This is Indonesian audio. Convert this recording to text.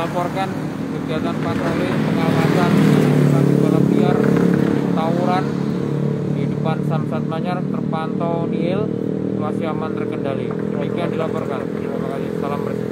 dilaporkan kegiatan patroli pengawasan sapi balap liar tawuran di depan Samsat Manyar terpantau nihil, situasi aman terkendali. Demikian dilaporkan. Terima kasih. Salam bersih.